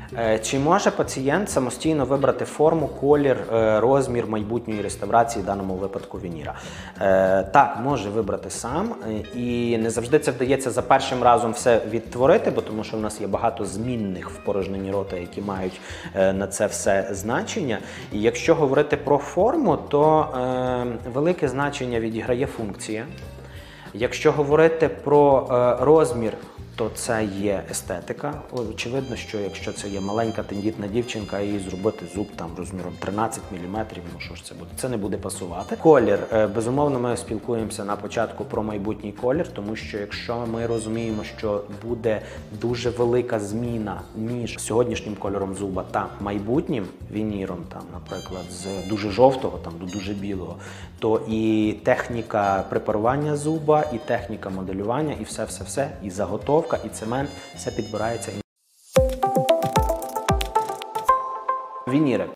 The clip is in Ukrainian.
Чи може пацієнт самостійно вибрати форму, колір, розмір майбутньої реставрації, в даному випадку вініра? Так, може вибрати сам, і не завжди це вдається за першим разом все відтворити, бо тому що в нас є багато змінних в порожнині рота, які мають на це все значення. І якщо говорити про форму, то велике значення відіграє функція. Якщо говорити про розмір, то це є естетика. Очевидно, що якщо це є маленька тендітна дівчинка, їй зробити зуб там розміром 13 мм, ну що ж це буде? Це не буде пасувати. Колір. Безумовно, ми спілкуємося на початку про майбутній колір, тому що якщо ми розуміємо, що буде дуже велика зміна між сьогоднішнім кольором зуба та майбутнім вініром, там, наприклад, з дуже жовтого там, до дуже білого, то і техніка препарування зуба, і техніка моделювання, і все, і заготовка, і цемент, все підбирається. Вініри.